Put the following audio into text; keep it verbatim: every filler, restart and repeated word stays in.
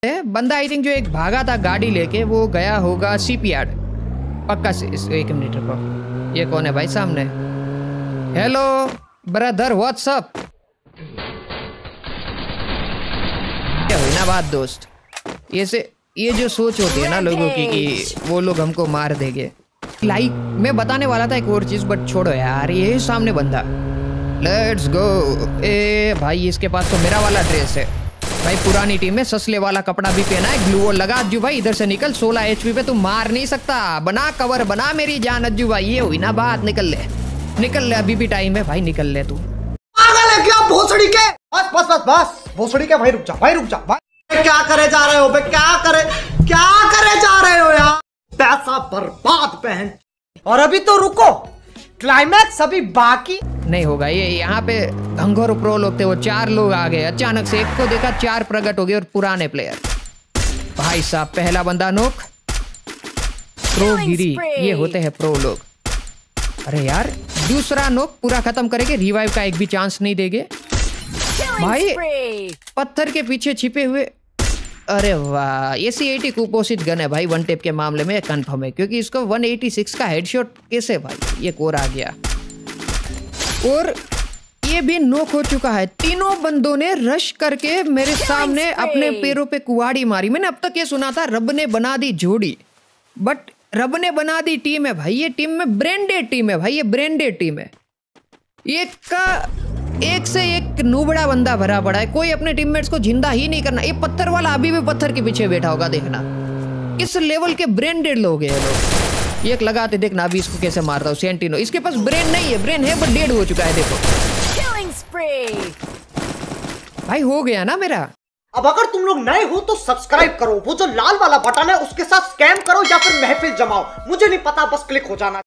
बंदा I think जो एक भागा था गाड़ी लेके, वो गया होगा सीपीआर पक्का से। एक मिनट रुको, ये कौन है भाई सामने? Hello brother what's up. क्या हुई ना बात दोस्त? ये से ये जो सोच होती है ना लोगों की कि वो लोग हमको मार देंगे। लाइक मैं बताने वाला था एक और चीज, बट छोड़ो यार। ये सामने बंदा, लेट्स गो। ए भाई इसके पास तो मेरा वाला ड्रेस है भाई, पुरानी टीम में ससले वाला कपड़ा भी पहना है, ग्लू लगा। अज्जू भाई इधर से निकल, सोलह एचपी पे तू मार नहीं सकता। बना कवर बना मेरी जान अज्जू भाई। ये हुई ना बात, निकल ले निकल ले, अभी भी टाइम है भाई, निकल ले। तू पागल है क्या भोसड़ी के? बस बस बस बस भोसड़ी के भाई, रुक जा भाई, रुक जा भाई। क्या करे जा रहे हो बे? क्या करे क्या करे जा रहे हो यार? पैसा बर्बाद बहन। और अभी तो रुको, क्लाइमैक्स अभी बाकी नहीं होगा। ये यहाँ पे घंघोर प्रो लोग थे, वो चार लोग आ गए अचानक से। एक को देखा चार प्रकट हो गए, और पुराने प्लेयर भाई साहब। पहला बंदा नोक, प्रो गिरी, ये होते हैं प्रो लोग। अरे यार दूसरा नोक, पूरा खत्म करेंगे, रिवाइव का एक भी चांस नहीं देंगे भाई। पत्थर के पीछे छिपे हुए। अरे वाह, ये सी एटी कुपोषित गन है भाई, वन टेप के मामले में कंफर्म है, क्योंकि इसको वन एटी सिक्स का हेडशॉट कैसे भाई, ये कोर आ गया। और ये भी नोक हो चुका है। तीनों बंदों ने रश करके मेरे सामने अपने पैरों पे कुहाड़ी मारी। मैंने अब तक ये सुना था रब ने बना दी जोड़ी, बट रब ने बना दी टीम है भाई। ये टीम में ब्रांडेड टीम है भाई, ये ब्रांडेड टीम है। एक का एक से एक नूबड़ा बंदा भरा पड़ा है, कोई अपने टीममेट्स को जिंदा ही नहीं करना। ये पत्थर वाला अभी भी पत्थर के पीछे बैठा होगा, देखना किस लेवल के ब्रांडेड लोग हैं ये लोग। एक लगाते देखना अभी इसको कैसे मारता हूँ सेंटिनो। इसके पास ब्रेन नहीं है, ब्रेन है बट डेड हो चुका है। देखो भाई हो गया ना मेरा। अब अगर तुम लोग नए हो तो सब्सक्राइब करो, वो जो लाल वाला बटन है उसके साथ स्कैम करो या फिर महफिल जमाओ, मुझे नहीं पता, बस क्लिक हो जाना।